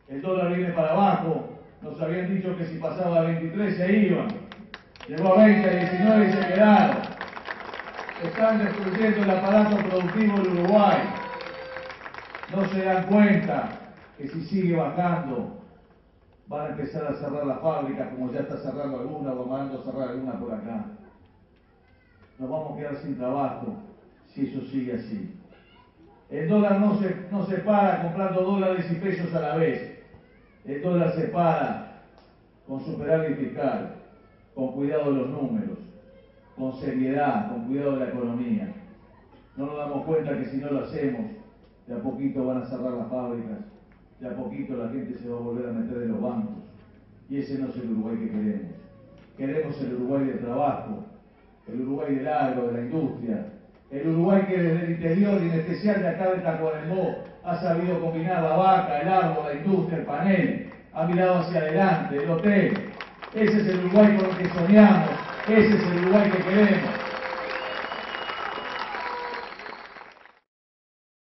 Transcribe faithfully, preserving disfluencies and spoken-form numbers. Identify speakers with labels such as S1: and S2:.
S1: El dólar viene para abajo, nos habían dicho que si pasaba a veintitrés se iban, llegó a veinte, a diecinueve y se quedaron. Están destruyendo el aparato productivo del Uruguay. No se dan cuenta que si sigue bajando van a empezar a cerrar las fábricas, como ya está cerrando alguna o mandando a cerrar alguna por acá. Nos vamos a quedar sin trabajo si eso sigue así. El dólar no se, no se para comprando dólares y pesos a la vez. El dólar se para con superávit fiscal, con cuidado de los números, con seriedad, con cuidado de la economía. No nos damos cuenta que si no lo hacemos, de a poquito van a cerrar las fábricas, de a poquito la gente se va a volver a meter en los bancos. Y ese no es el Uruguay que queremos. Queremos el Uruguay del trabajo, el Uruguay del agro, de la industria, el Uruguay que desde el interior, y en especial de acá de Tacuarembó, ha sabido combinar la vaca, el árbol, la industria, el panel, ha mirado hacia adelante, el hotel. Ese es el Uruguay con el que soñamos, ese es el Uruguay que queremos.